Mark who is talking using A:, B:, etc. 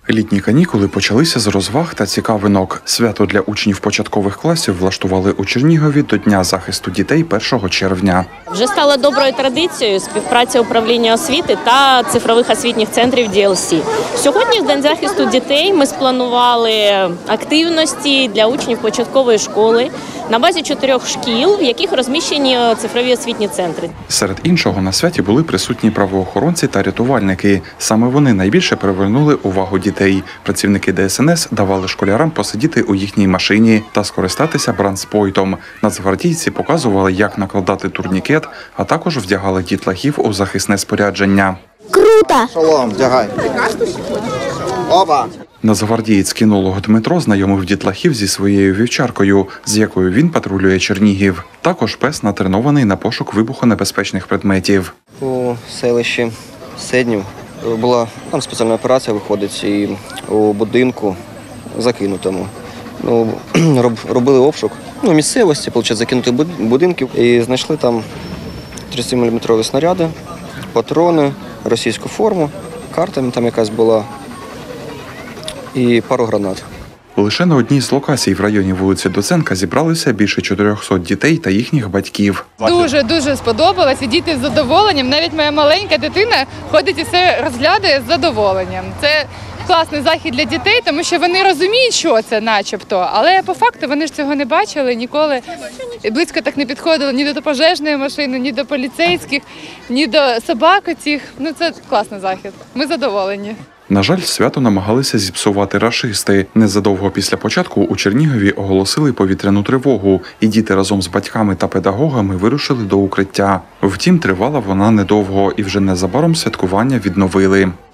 A: Літні канікули почалися з розваг та цікавинок. Свято для учнів початкових класів влаштували у Чернігові до Дня захисту дітей 1 червня.
B: Вже стала доброю традицією співпраця управління освіти та цифрових освітніх центрів DLC. Сьогодні, в День захисту дітей, ми спланували активності для учнів початкової школи на базі 4 шкіл, в яких розміщені цифрові освітні центри.
A: Серед іншого на святі були присутні правоохоронці та рятувальники. Саме вони найбільше привернули увагу дітей. Працівники ДСНС давали школярам посидіти у їхній машині та скористатися бранспойтом. Нацгвардійці показували, як накладати турнікет, а також вдягали дітлахів у захисне спорядження.
C: Круто!
D: Шолом, вдягай. Опа!
A: Нацгвардієць-кінолог Дмитро знайомив дітлахів зі своєю вівчаркою, з якою він патрулює Чернігів. Також пес натренований на пошук вибухонебезпечних предметів.
D: У селищі Седнів була там спеціальна операція, виходить, і у будинку закинутому. Робили обшук місцевості, закинутих будинків, і знайшли там 30-мм снаряди, патрони, російську форму, карта там якась була і пару гранат.
A: Лише на одній з локацій в районі вулиці Доценка зібралися більше 400 дітей та їхніх батьків.
E: Дуже сподобалось, і діти з задоволенням. Навіть моя маленька дитина ходить і все розглядає з задоволенням. Це класний захід для дітей, тому що вони розуміють, що це начебто, але по факту вони ж цього не бачили ніколи. І близько так не підходили ні до пожежної машини, ні до поліцейських, ні до собак оцих. Це класний захід. Ми задоволені.
A: На жаль, свято намагалися зіпсувати рашисти. Незадовго після початку у Чернігові оголосили повітряну тривогу, і діти разом з батьками та педагогами вирушили до укриття. Втім, тривала вона недовго, і вже незабаром святкування відновили.